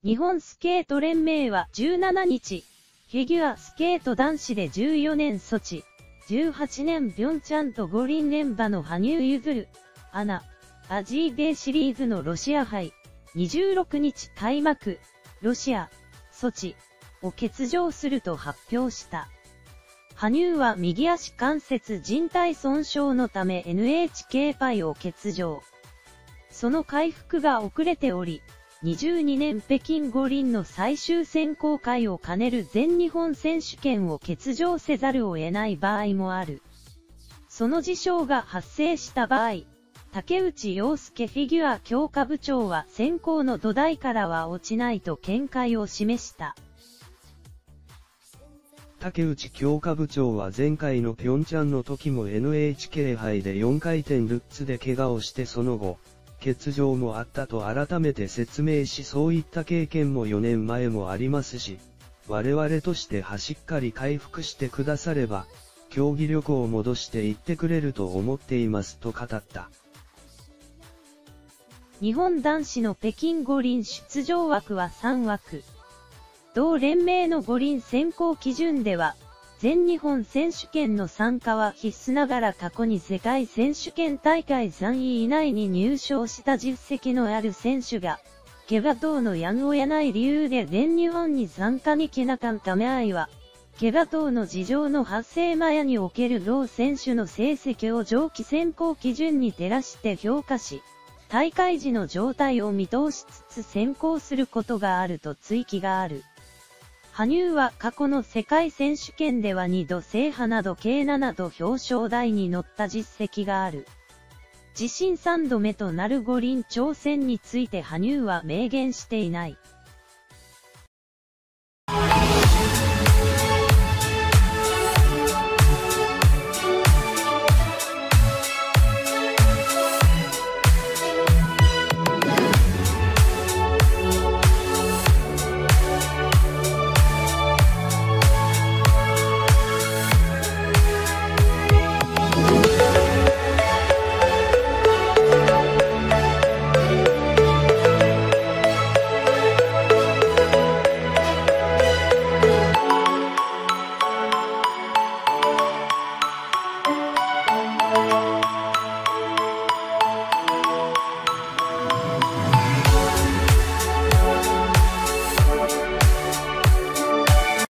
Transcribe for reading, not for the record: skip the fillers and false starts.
日本スケート連盟は17日、フィギュアスケート男子で14年ソチ、18年ピョンチャンと五輪連覇の羽生結弦、アナ、アジーベイシリーズのロシア杯、26日開幕、ロシア、ソチ、を欠場すると発表した。羽生は右足関節靭帯損傷のため NHK 杯を欠場。その回復が遅れており、22年北京五輪の最終選考会を兼ねる全日本選手権を欠場せざるを得ない場合もある。その事象が発生した場合、竹内陽介フィギュア強化部長は選考の土台からは落ちないと見解を示した。 竹内強化部長は前回のピョンチャンの時も NHK 杯で4回転ルッツで怪我をしてその後、欠場もあったと改めて説明しそういった経験も4年前もありますし、我々としてしっかり回復してくだされば、競技力を戻していってくれると思っていますと語った。 日本男子の北京五輪出場枠は3枠。同連盟の五輪選考基準では、全日本選手権の参加は必須ながら過去に世界選手権大会3位以内に入賞した実績のある選手が、怪我等のやむを得ない理由で全日本に参加に来なかった場合は、怪我等の事情の発生前における同選手の成績を上記選考基準に照らして評価し、大会時の状態を見通しつつ選考することがあると追記がある。羽生は過去の世界選手権では2度制覇など計7度表彰台に乗った実績がある。自身3度目となる五輪挑戦について羽生は明言していない。